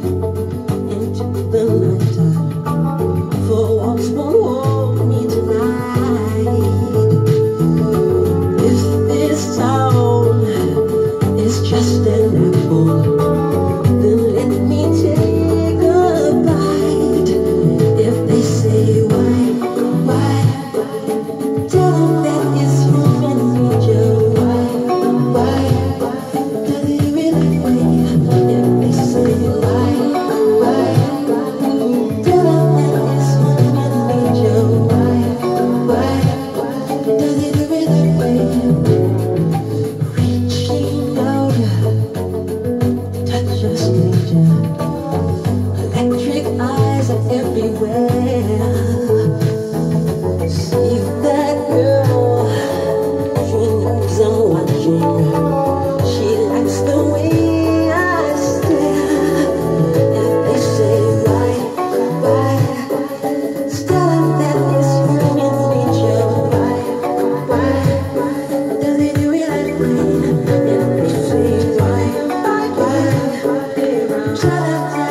into the nighttime. For walks won't hold me tonight. If this town is just an apple, then let me take a bite. If they say why, tell them that it's human nature. Why, does it really wait? If they say why, tell them that it's human nature. Why, does it really wait? Reaching out, touch a stranger. Electric eyes are everywhere. See that girl, she knows I'm watching. She likes the way I stare. If they say why, tell them that it's human nature. Why, does it do it that way? If they say why, tell them